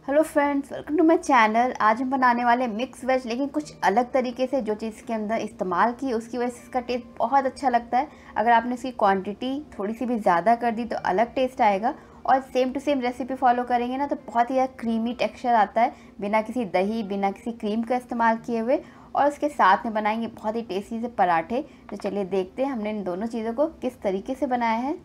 Hello friends, welcome to my channel. आज हम बनाने वाले मिक्स वेज, लेकिन कुछ अलग तरीके से। जो चीज़ के अंदर इस्तेमाल की उसकी वजह से इसका टेस्ट बहुत अच्छा लगता है। अगर आपने इसकी क्वांटिटी थोड़ी सी भी ज़्यादा कर दी तो अलग टेस्ट आएगा। और same to same recipe follow करेंगे ना तो बहुत ही ज़्यादा क्रीमी टेक्सचर आता है, बिना किसी दही बिना किसी क्रीम का इस्तेमाल किए हुए। और उसके साथ में बनाएंगे बहुत ही टेस्टी से पराठे। तो चलिए देखते हैं हमने इन दोनों चीज़ों को किस तरीके से बनाया है।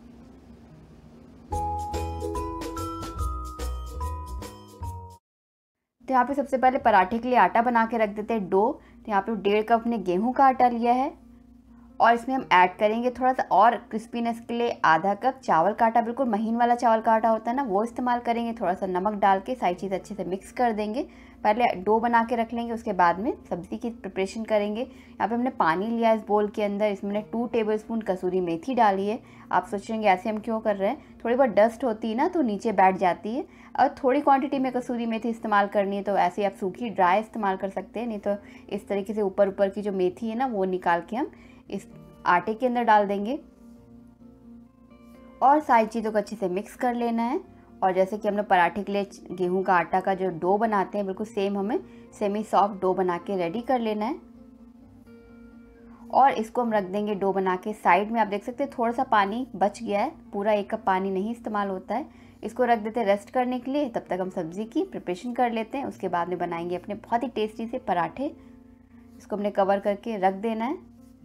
तो यहाँ पे सबसे पहले पराठे के लिए आटा बना के रख देते हैं, डो। तो यहाँ पे 1.5 कप ने गेहूं का आटा लिया है और इसमें हम ऐड करेंगे थोड़ा सा और क्रिस्पीनेस के लिए आधा कप चावल का आटा। बिल्कुल महीन वाला चावल का आटा होता है ना, वो इस्तेमाल करेंगे। थोड़ा सा नमक डाल के सारी चीज़ अच्छे से मिक्स कर देंगे। पहले डो बना के रख लेंगे, उसके बाद में सब्ज़ी की प्रिपरेशन करेंगे। यहाँ पे हमने पानी लिया इस बोल के अंदर, इसमें हमने 2 टेबलस्पून कसूरी मेथी डाली है। आप सोचेंगे ऐसे हम क्यों कर रहे हैं, थोड़ी बहुत डस्ट होती है ना तो नीचे बैठ जाती है। और थोड़ी क्वांटिटी में कसूरी मेथी इस्तेमाल करनी है तो ऐसे आप सूखी ड्राई इस्तेमाल कर सकते हैं, नहीं तो इस तरीके से ऊपर ऊपर की जो मेथी है ना वो निकाल के हम इस आटे के अंदर डाल देंगे और सारी चीज़ों को अच्छे से मिक्स कर लेना है। और जैसे कि हमने पराठे के लिए गेहूं का आटा का जो डो बनाते हैं, बिल्कुल सेम हमें सेमी सॉफ्ट डो बना के रेडी कर लेना है। और इसको हम रख देंगे डो बना के साइड में। आप देख सकते हैं थोड़ा सा पानी बच गया है, पूरा 1 कप पानी नहीं इस्तेमाल होता है। इसको रख देते हैं रेस्ट करने के लिए। तब तक हम सब्ज़ी की प्रिपरेशन कर लेते हैं, उसके बाद में बनाएंगे अपने बहुत ही टेस्टी से पराठे। इसको हमने कवर करके रख देना है।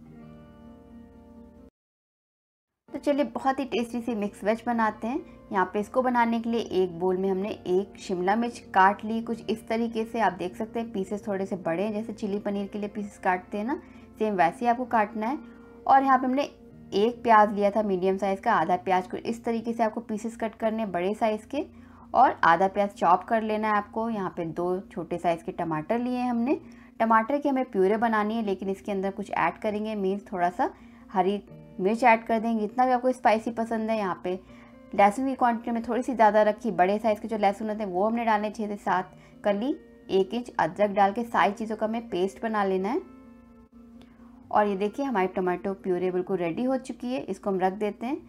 तो चलिए बहुत ही टेस्टी सी मिक्स वेज बनाते हैं। यहाँ पे इसको बनाने के लिए एक बोल में हमने एक शिमला मिर्च काट ली, कुछ इस तरीके से। आप देख सकते हैं पीसेस थोड़े से बड़े हैं, जैसे चिली पनीर के लिए पीसेस काटते हैं ना, सेम वैसे ही आपको काटना है। और यहाँ पे हमने एक प्याज लिया था मीडियम साइज़ का, आधा प्याज को इस तरीके से आपको पीसेस कट करने बड़े साइज़ के, और आधा प्याज चॉप कर लेना है आपको। यहाँ पे 2 छोटे साइज़ के टमाटर लिए हैं हमने। टमाटर की हमें प्यूरे बनानी है, लेकिन इसके अंदर कुछ ऐड करेंगे, मीन्स थोड़ा सा हरी मिर्च ऐड कर देंगे, जितना भी आपको स्पाइसी पसंद है। यहाँ पे लहसुन की क्वांटिटी में थोड़ी सी ज़्यादा रखी, बड़े साइज़ के जो लहसुन होते हैं वो हमने डालने 6 से 7 कली। 1 इंच अदरक डाल के सारी चीज़ों का हमें पेस्ट बना लेना है। और ये देखिए हमारी टमाटो प्यूरे बिल्कुल रेडी हो चुकी है, इसको हम रख देते हैं।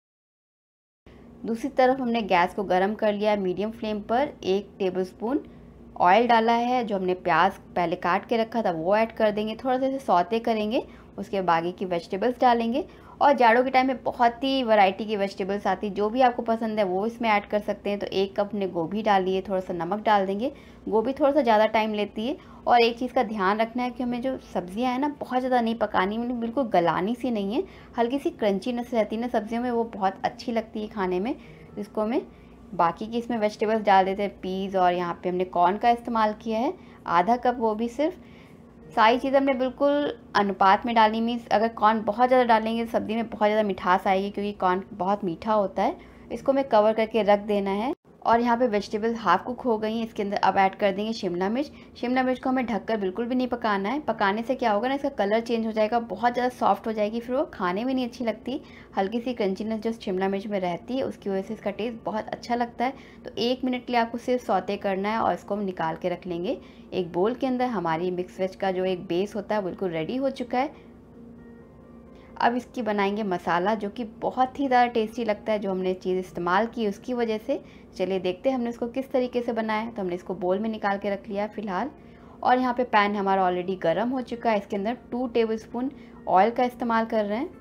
दूसरी तरफ हमने गैस को गर्म कर लिया है मीडियम फ्लेम पर। 1 टेबलस्पून ऑयल डाला है, जो हमने प्याज पहले काट के रखा था वो ऐड कर देंगे, थोड़ा सा इसे सौते करेंगे। उसके बाकी की वेजिटेबल्स डालेंगे। और जाड़ों के टाइम में बहुत ही वैरायटी की वेजिटेबल्स आती है, जो भी आपको पसंद है वो इसमें ऐड कर सकते हैं। तो 1 कप ने गोभी डाली है, थोड़ा सा नमक डाल देंगे। गोभी थोड़ा सा ज़्यादा टाइम लेती है। और एक चीज़ का ध्यान रखना है कि हमें जो सब्जियां हैं ना बहुत ज़्यादा नहीं पकानी, मतलब बिल्कुल गलानी सी नहीं है, हल्की सी क्रंचीनेस रहती है ना सब्जियों में, वो बहुत अच्छी लगती है खाने में। इसको हमें बाकी की इसमें वेजिटेबल्स डाल देते हैं, पीज़, और यहाँ पे हमने कॉर्न का इस्तेमाल किया है आधा कप, वो भी सिर्फ। सारी चीज़ हमने बिल्कुल अनुपात में डाली, मीन्स अगर कॉर्न बहुत ज़्यादा डालेंगे तो सब्ज़ी में बहुत ज़्यादा मिठास आएगी, क्योंकि कॉर्न बहुत मीठा होता है। इसको हमें कवर करके रख देना है। और यहाँ पे वेजिटेबल्स हाफ कुक हो गई हैं, इसके अंदर अब ऐड कर देंगे शिमला मिर्च। शिमला मिर्च को हमें ढककर बिल्कुल भी नहीं पकाना है, पकाने से क्या होगा ना, इसका कलर चेंज हो जाएगा, बहुत ज़्यादा सॉफ्ट हो जाएगी, फिर वो खाने में नहीं अच्छी लगती। हल्की सी क्रंचीनेस जो शिमला मिर्च में रहती है उसकी वजह से इसका टेस्ट बहुत अच्छा लगता है। तो 1 मिनट के लिए आपको सिर्फ सौते करना है और इसको हम निकाल के रख लेंगे एक बोल के अंदर। हमारी मिक्स वेज का जो एक बेस होता है बिल्कुल रेडी हो चुका है। अब इसकी बनाएंगे मसाला, जो कि बहुत ही ज़्यादा टेस्टी लगता है, जो हमने चीज़ इस्तेमाल की उसकी वजह से। चलिए देखते हैं हमने इसको किस तरीके से बनाया है। तो हमने इसको बोल में निकाल के रख लिया फ़िलहाल। और यहाँ पे पैन हमारा ऑलरेडी गर्म हो चुका है, इसके अंदर 2 टेबलस्पून ऑयल का इस्तेमाल कर रहे हैं।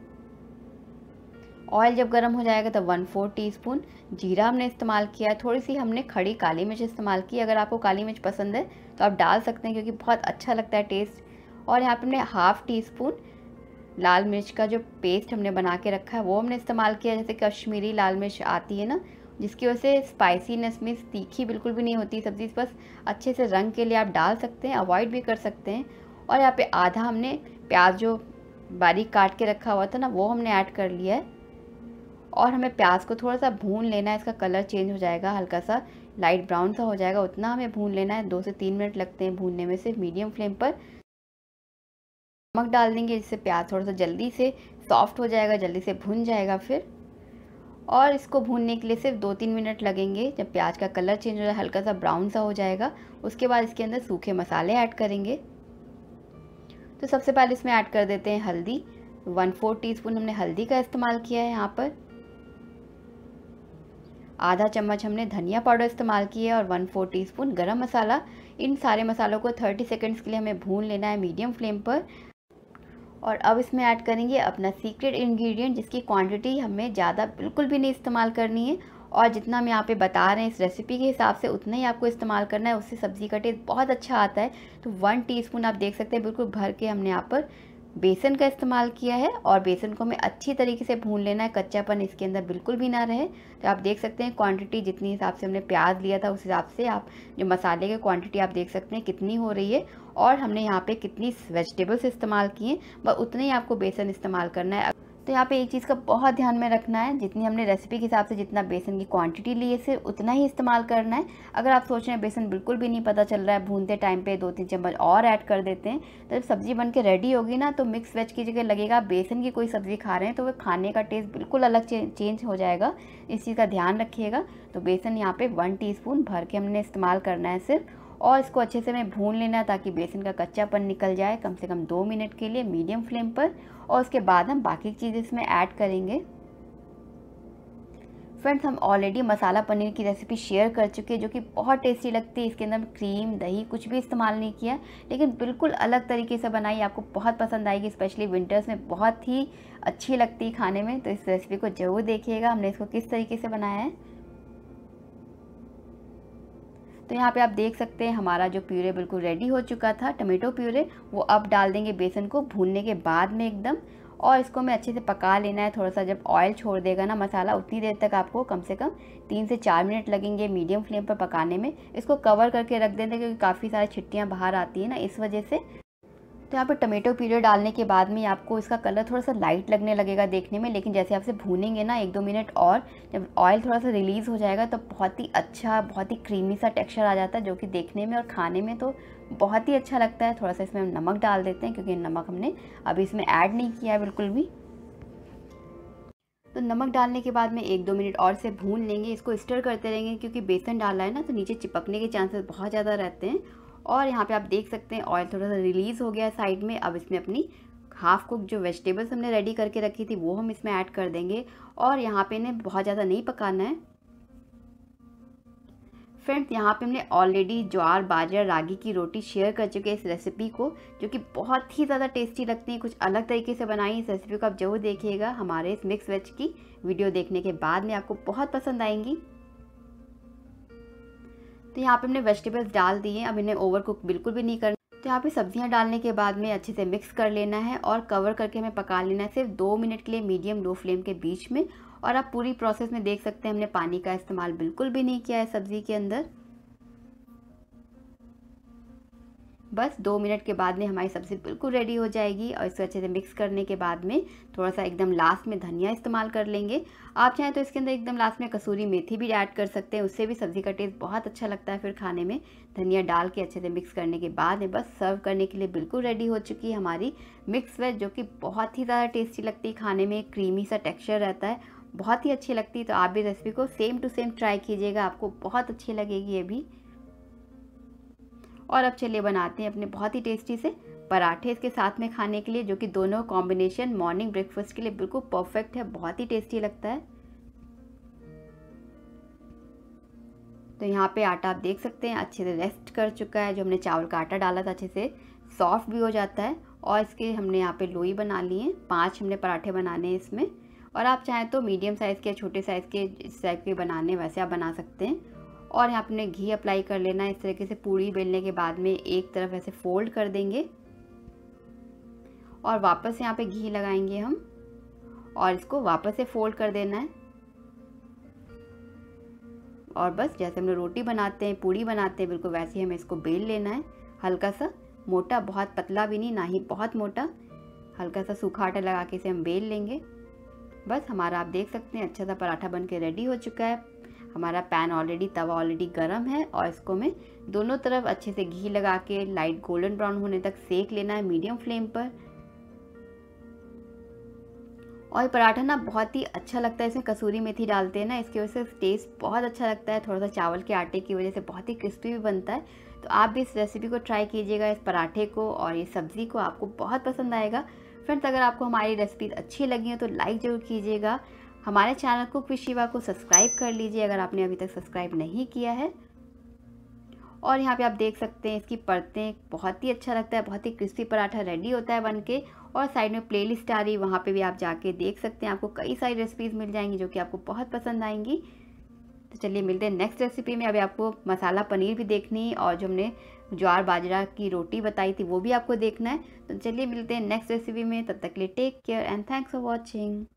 ऑयल जब गर्म हो जाएगा तो 1/4 टीस्पून जीरा हमने इस्तेमाल किया है। थोड़ी सी हमने खड़ी काली मिर्च इस्तेमाल की, अगर आपको काली मिर्च पसंद है तो आप डाल सकते हैं, क्योंकि बहुत अच्छा लगता है टेस्ट। और यहाँ पे हमने 1/2 टीस्पून लाल मिर्च का जो पेस्ट हमने बना के रखा है वो हमने इस्तेमाल किया, जैसे कश्मीरी लाल मिर्च आती है ना, जिसकी वजह से स्पाइसीनेस में तीखी बिल्कुल भी नहीं होती सब्ज़ी, बस अच्छे से रंग के लिए आप डाल सकते हैं, अवॉइड भी कर सकते हैं। और यहाँ पे आधा हमने प्याज जो बारीक काट के रखा हुआ था ना वो हमने ऐड कर लिया है। और हमें प्याज को थोड़ा सा भून लेना है, इसका कलर चेंज हो जाएगा, हल्का सा लाइट ब्राउन सा हो जाएगा, उतना हमें भून लेना है। 2 से 3 मिनट लगते हैं भूनने में, सिर्फ मीडियम फ्लेम पर। नमक डाल देंगे, जिससे प्याज थोड़ा सा जल्दी से सॉफ्ट हो जाएगा, जल्दी से भुन जाएगा फिर। और इसको भूनने के लिए सिर्फ 2-3 मिनट लगेंगे। जब प्याज का कलर चेंज हो जाए, हल्का सा ब्राउन सा हो जाएगा, उसके बाद इसके अंदर सूखे मसाले ऐड करेंगे। तो सबसे पहले इसमें ऐड कर देते हैं हल्दी। 1/4 टीस्पून हमने हल्दी का इस्तेमाल किया है यहाँ पर। आधा चम्मच हमने धनिया पाउडर इस्तेमाल किया है और 1/4 टीस्पून गरम मसाला। इन सारे मसालों को 30 सेकंड्स के लिए हमें भून लेना है मीडियम फ्लेम पर। और अब इसमें ऐड करेंगे अपना सीक्रेट इंग्रेडिएंट, जिसकी क्वांटिटी हमें ज़्यादा बिल्कुल भी नहीं इस्तेमाल करनी है और जितना हम यहाँ पे बता रहे हैं इस रेसिपी के हिसाब से उतना ही आपको इस्तेमाल करना है, उससे सब्ज़ी का टेस्ट बहुत अच्छा आता है। तो 1 टीस्पून आप देख सकते हैं बिल्कुल भर के हमने यहाँ पर बेसन का इस्तेमाल किया है और बेसन को हमें अच्छी तरीके से भून लेना है, कच्चापन इसके अंदर बिल्कुल भी ना रहे। तो आप देख सकते हैं क्वांटिटी जितनी हिसाब से हमने प्याज लिया था उस हिसाब से आप जो मसाले की क्वांटिटी आप देख सकते हैं कितनी हो रही है और हमने यहाँ पे कितनी वेजिटेबल्स इस्तेमाल किए बस उतने ही आपको बेसन इस्तेमाल करना है। तो यहाँ पे एक चीज़ का बहुत ध्यान में रखना है, जितनी हमने रेसिपी के हिसाब से जितना बेसन की क्वांटिटी ली है सिर्फ उतना ही इस्तेमाल करना है। अगर आप सोच रहे हैं बेसन बिल्कुल भी नहीं पता चल रहा है, भूनते टाइम पे 2-3 चम्मच और ऐड कर देते हैं, तो जब सब्ज़ी बन के रेडी होगी ना तो मिक्स वेज की जगह लगेगा बेसन की कोई सब्ज़ी खा रहे हैं, तो वह खाने का टेस्ट बिल्कुल अलग चेंज हो जाएगा। इस चीज़ का ध्यान रखिएगा। तो बेसन यहाँ पर 1 टीस्पून भर के हमने इस्तेमाल करना है सिर्फ, और इसको अच्छे से हमें भून लेना है ताकि बेसन का कच्चापन निकल जाए कम से कम 2 मिनट के लिए मीडियम फ्लेम पर। और उसके बाद हम बाकी चीज़ इसमें ऐड करेंगे। फ्रेंड्स, हम ऑलरेडी मसाला पनीर की रेसिपी शेयर कर चुके हैं जो कि बहुत टेस्टी लगती है। इसके अंदर क्रीम दही कुछ भी इस्तेमाल नहीं किया, लेकिन बिल्कुल अलग तरीके से बनाई, आपको बहुत पसंद आएगी। स्पेशली विंटर्स में बहुत ही अच्छी लगती है खाने में। तो इस रेसिपी को ज़रूर देखिएगा हमने इसको किस तरीके से बनाया है। तो यहाँ पे आप देख सकते हैं हमारा जो प्यूरे बिल्कुल रेडी हो चुका था, टमाटो प्यूरे, वो अब डाल देंगे बेसन को भूनने के बाद में एकदम, और इसको हमें अच्छे से पका लेना है। थोड़ा सा जब ऑयल छोड़ देगा ना मसाला, उतनी देर तक आपको कम से कम 3 से 4 मिनट लगेंगे मीडियम फ्लेम पर पकाने में। इसको कवर करके रख देंगे क्योंकि काफ़ी सारी छिट्टियाँ बाहर आती हैं ना, इस वजह से। तो यहाँ पर टमाटो प्यूरे डालने के बाद में आपको इसका कलर थोड़ा सा लाइट लगने लगेगा देखने में, लेकिन जैसे आपसे भूनेंगे ना 1-2 मिनट और, जब ऑयल थोड़ा सा रिलीज़ हो जाएगा तो बहुत ही अच्छा, बहुत ही क्रीमी सा टेक्सचर आ जाता है, जो कि देखने में और खाने में तो बहुत ही अच्छा लगता है। थोड़ा सा इसमें हम नमक डाल देते हैं क्योंकि नमक हमने अभी इसमें ऐड नहीं किया है बिल्कुल भी। तो नमक डालने के बाद में 1-2 मिनट और से भून लेंगे। इसको स्टर करते रहेंगे क्योंकि बेसन डाला है ना, तो नीचे चिपकने के चांसेस बहुत ज़्यादा रहते हैं। और यहाँ पे आप देख सकते हैं ऑयल थोड़ा सा रिलीज़ हो गया है साइड में। अब इसमें अपनी हाफ़ कुक जो वेजिटेबल्स हमने रेडी करके रखी थी वो हम इसमें ऐड कर देंगे, और यहाँ पे इन्हें बहुत ज़्यादा नहीं पकाना है। फ्रेंड्स, यहाँ पे हमने ऑलरेडी ज्वार बाजरा रागी की रोटी शेयर कर चुके हैं इस रेसिपी को, जो कि बहुत ही ज़्यादा टेस्टी लगती है। कुछ अलग तरीके से बनाई इस रेसिपी को आप जरूर देखिएगा। हमारे इस मिक्स वेज की वीडियो देखने के बाद में आपको बहुत पसंद आएंगी। तो यहाँ पे हमने वेजिटेबल्स डाल दिए हैं, अब इन्हें ओवर कुक बिल्कुल भी नहीं करना। तो यहाँ पे सब्जियाँ डालने के बाद में अच्छे से मिक्स कर लेना है और कवर करके हमें पका लेना है सिर्फ 2 मिनट के लिए मीडियम लो फ्लेम के बीच में। और आप पूरी प्रोसेस में देख सकते हैं हमने पानी का इस्तेमाल बिल्कुल भी नहीं किया है सब्ज़ी के अंदर। बस 2 मिनट के बाद में हमारी सब्ज़ी बिल्कुल रेडी हो जाएगी। और इसको अच्छे से मिक्स करने के बाद में थोड़ा सा एकदम लास्ट में धनिया इस्तेमाल कर लेंगे। आप चाहें तो इसके अंदर एकदम लास्ट में कसूरी मेथी भी ऐड कर सकते हैं, उससे भी सब्ज़ी का टेस्ट बहुत अच्छा लगता है फिर खाने में। धनिया डाल के अच्छे से मिक्स करने के बाद में बस सर्व करने के लिए बिल्कुल रेडी हो चुकी है हमारी मिक्स वेज, जो कि बहुत ही ज़्यादा टेस्टी लगती है खाने में। क्रीमी सा टेक्स्चर रहता है, बहुत ही अच्छी लगती है। तो आप भी रेसिपी को सेम टू सेम ट्राई कीजिएगा, आपको बहुत अच्छी लगेगी ये भी। और अब चलिए बनाते हैं अपने बहुत ही टेस्टी से पराठे इसके साथ में खाने के लिए, जो कि दोनों कॉम्बिनेशन मॉर्निंग ब्रेकफास्ट के लिए बिल्कुल परफेक्ट है, बहुत ही टेस्टी लगता है। तो यहाँ पे आटा आप देख सकते हैं अच्छे से रेस्ट कर चुका है। जो हमने चावल का आटा डाला था अच्छे से सॉफ्ट भी हो जाता है। और इसके हमने यहाँ पे लोई बना लिए हैं, 5 हमने पराठे बनाने हैं इसमें। और आप चाहें तो मीडियम साइज़ के, छोटे साइज़ के इस टाइप के बनाने वैसे आप बना सकते हैं। और यहाँ पे घी अप्लाई कर लेना है इस तरीके से। पूड़ी बेलने के बाद में एक तरफ ऐसे फोल्ड कर देंगे और वापस यहाँ पे घी लगाएंगे हम, और इसको वापस से फोल्ड कर देना है। और बस जैसे हम लोग रोटी बनाते हैं, पूड़ी बनाते हैं, बिल्कुल वैसे ही हमें इसको बेल लेना है। हल्का सा मोटा, बहुत पतला भी नहीं, ना ही बहुत मोटा, हल्का सा सूखा आटा लगा के इसे हम बेल लेंगे। बस हमारा आप देख सकते हैं अच्छा सा पराठा बन के रेडी हो चुका है। हमारा पैन ऑलरेडी, तवा ऑलरेडी गर्म है, और इसको में दोनों तरफ अच्छे से घी लगा के लाइट गोल्डन ब्राउन होने तक सेक लेना है मीडियम फ्लेम पर। और पराठा ना बहुत ही अच्छा लगता है, इसमें कसूरी मेथी डालते हैं ना, इसकी वजह से टेस्ट बहुत अच्छा लगता है। थोड़ा सा चावल के आटे की वजह से बहुत ही क्रिस्पी भी बनता है। तो आप भी इस रेसिपी को ट्राई कीजिएगा, इस पराठे को और ये सब्ज़ी को, आपको बहुत पसंद आएगा। फ्रेंड्स, अगर आपको हमारी रेसिपी अच्छी लगी हो तो लाइक ज़रूर कीजिएगा। हमारे चैनल कुक विद शिवा को सब्सक्राइब कर लीजिए अगर आपने अभी तक सब्सक्राइब नहीं किया है। और यहाँ पे आप देख सकते हैं इसकी परतें, बहुत ही अच्छा लगता है, बहुत ही क्रिस्पी पराठा रेडी होता है बन के। और साइड में प्लेलिस्ट आ रही है, वहाँ पे भी आप जाके देख सकते हैं, आपको कई सारी रेसिपीज़ मिल जाएंगी जो कि आपको बहुत पसंद आएंगी। तो चलिए मिलते हैं नेक्स्ट रेसिपी में। अभी आपको मसाला पनीर भी देखनी है और जो हमने ज्वार बाजरा की रोटी बताई थी वो भी आपको देखना है। तो चलिए मिलते हैं नेक्स्ट रेसिपी में, तब तक के लिए take care and thanks for watching.